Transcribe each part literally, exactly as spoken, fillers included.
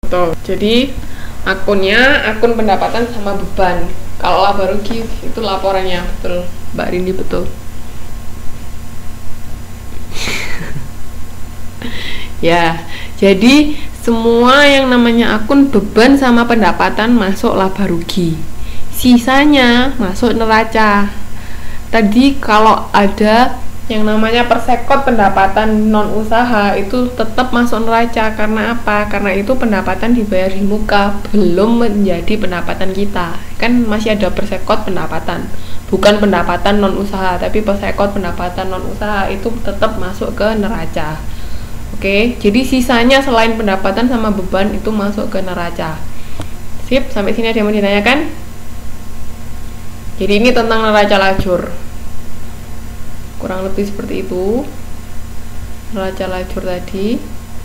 Betul. Jadi akunnya akun pendapatan sama beban. Kalau laba rugi itu laporannya, betul Mbak Rindi, betul. Ya, jadi semua yang namanya akun beban sama pendapatan masuk laba rugi. Sisanya masuk neraca. Tadi kalau ada yang namanya persekot pendapatan non usaha itu tetap masuk neraca. Karena apa? Karena itu pendapatan dibayar di muka, belum menjadi pendapatan kita. Kan masih ada persekot pendapatan, bukan pendapatan non usaha, tapi persekot pendapatan non usaha itu tetap masuk ke neraca. Oke, jadi sisanya selain pendapatan sama beban itu masuk ke neraca. Sip, sampai sini ada yang mau ditanyakan? Jadi ini tentang neraca lajur. Kurang lebih seperti itu. Neraca lajur tadi.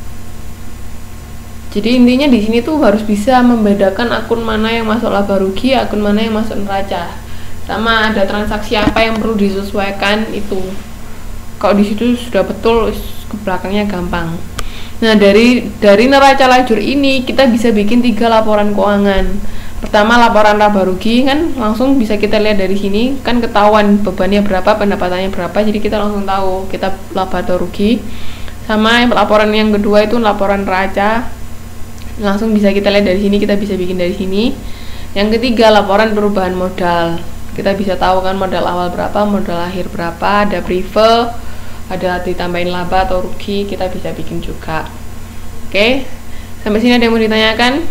Jadi intinya di sini tuh harus bisa membedakan akun mana yang masuk laba rugi, akun mana yang masuk neraca. Sama ada transaksi apa yang perlu disesuaikan itu. Kalau di situ sudah betul, ke belakangnya gampang. Nah, dari dari neraca lajur ini kita bisa bikin tiga laporan keuangan. Pertama, laporan laba rugi, kan langsung bisa kita lihat dari sini, kan ketahuan bebannya berapa, pendapatannya berapa, jadi kita langsung tahu kita laba atau rugi. Sama laporan yang kedua itu laporan neraca, langsung bisa kita lihat dari sini, kita bisa bikin dari sini. Yang ketiga, laporan perubahan modal, kita bisa tahu kan modal awal berapa, modal akhir berapa, ada prefer, ada ditambahin laba atau rugi, kita bisa bikin juga. Oke, sampai sini ada yang mau ditanyakan?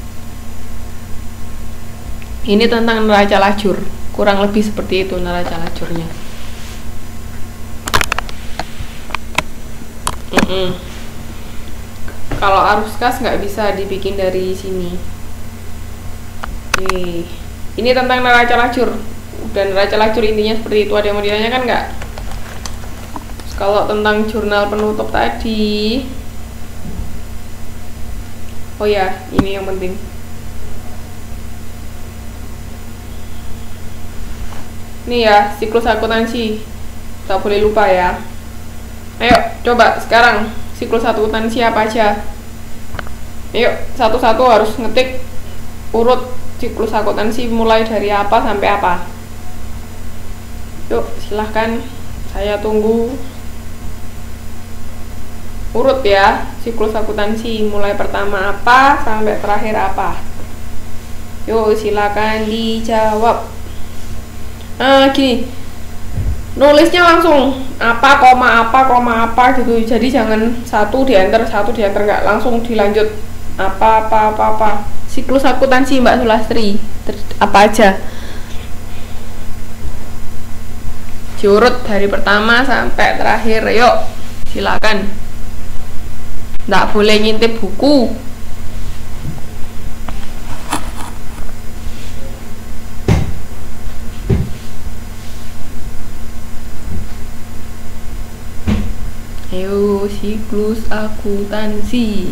Ini tentang neraca lajur, kurang lebih seperti itu neraca lajurnya. Mm -mm. Kalau arus kas nggak bisa dibikin dari sini. Oke, ini tentang neraca lajur, dan neraca lajur intinya seperti itu. Ada yang mau ditanyakan nggak? Kalau tentang jurnal penutup tadi, oh ya, ini yang penting. Ini ya, siklus akuntansi, tak boleh lupa ya. Ayo, coba sekarang siklus akuntansi apa aja? Ayo, satu-satu harus ngetik urut siklus akuntansi mulai dari apa sampai apa. Yuk, silahkan, saya tunggu. Urut ya, siklus akuntansi mulai pertama apa sampai terakhir apa. Yuk, silakan dijawab. Nah, gini, nulisnya langsung apa, koma apa, koma apa gitu. Jadi jangan satu di enter, satu di enter, nggak, langsung dilanjut apa, apa, apa, apa. Siklus akuntansi Mbak Sulastri, apa aja? Diurut dari pertama sampai terakhir. Yuk, silakan. Nggak boleh ngintip buku. Ayo, siklus akuntansi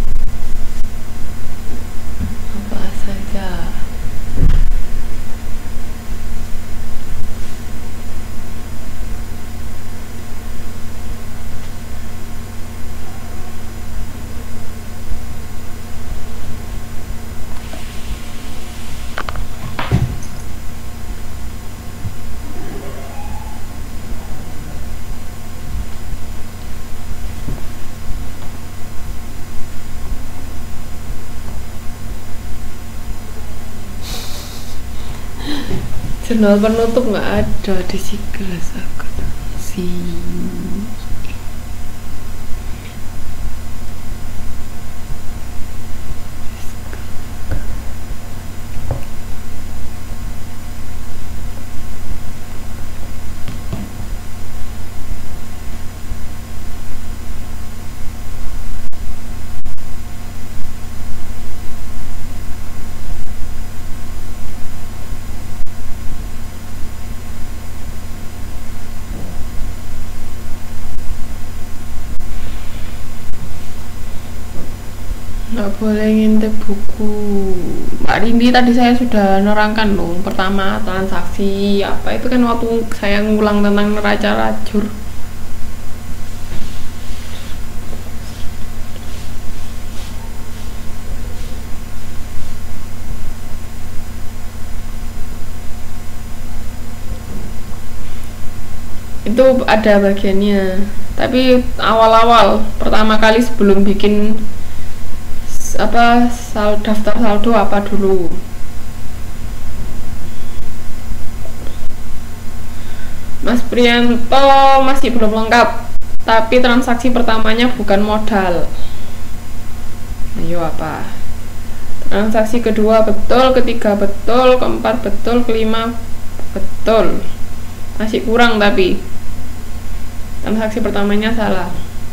apa saja? Jurnal penutup nggak ada di siklus akuntansi. Nggak boleh ngintip buku. Mbak Rindi tadi saya sudah nerangkan loh. Pertama transaksi apa itu kan waktu saya ngulang tentang neraca lajur. Itu ada bagiannya, tapi awal-awal pertama kali sebelum bikin apa sal, daftar saldo apa dulu. Mas Prianto masih belum lengkap, tapi transaksi pertamanya bukan modal. Ayo apa? Transaksi kedua betul, ketiga betul, keempat betul, kelima betul. Masih kurang tapi transaksi pertamanya salah.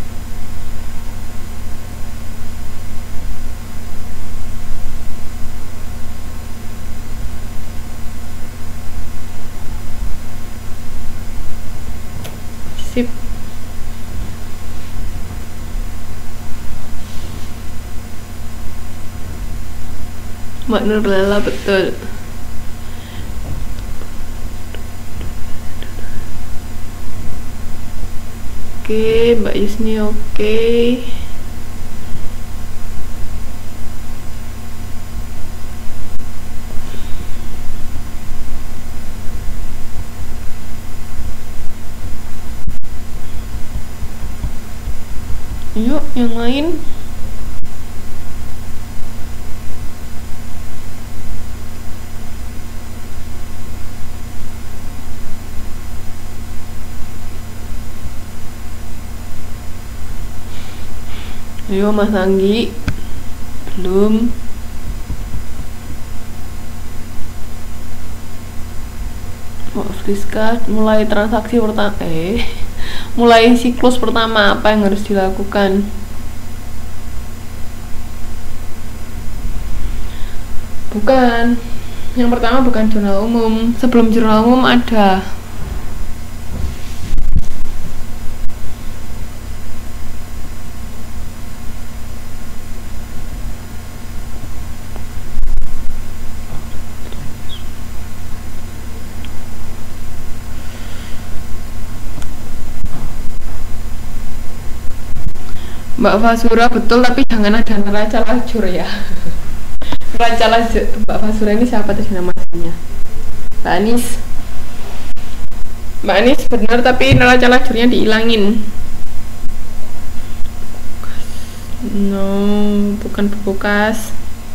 Sip. Mbak Nurlela betul. Oke, Mbak Yusni oke. Yuk, yang lain. Ayo Mas Anggi. Belum. Oh, Friska mulai transaksi pertama eh mulai siklus pertama apa yang harus dilakukan? Bukan. Yang pertama bukan jurnal umum. Sebelum jurnal umum ada Mbak Fasura betul, tapi jangan ada neraca lajur ya. Neraca lajur Mbak Fasura ini siapa tadi namanya? Mbak Anis. Mbak Anis benar, tapi neraca lajurnya dihilangin. No, bukan buku kas.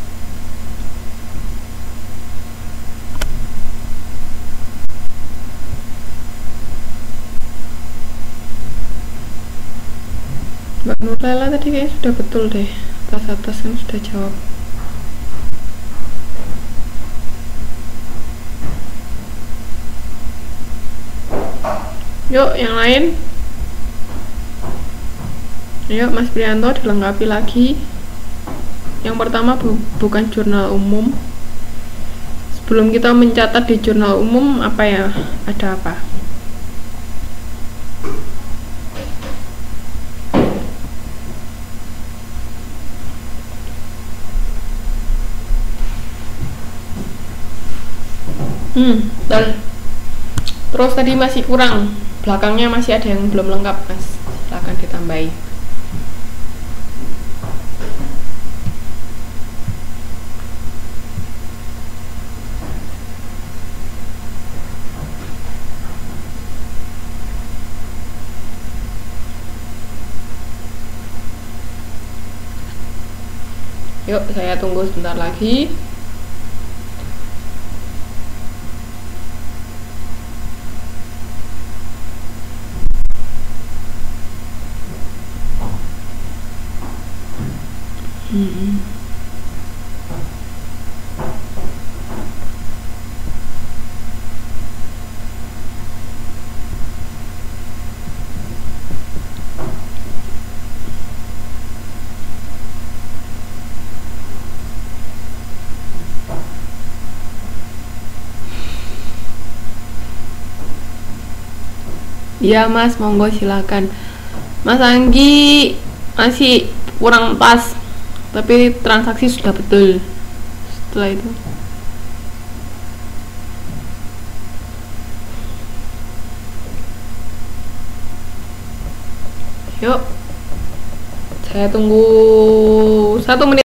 Mbak Nurlela tadi kayaknya sudah betul deh, atas-atas kan sudah jawab. Yuk yang lain. Yuk Mas Prianto dilengkapi lagi. Yang pertama bu bukan jurnal umum. Sebelum kita mencatat di jurnal umum apa ya, ada apa? Hmm, dan terus tadi masih kurang, belakangnya masih ada yang belum lengkap Mas, silahkan ditambahi. Yuk, saya tunggu sebentar lagi. Hmm. Iya Mas, monggo silakan. Mas Anggi masih kurang pas, tapi transaksi sudah betul. Setelah itu yuk, saya tunggu satu menit.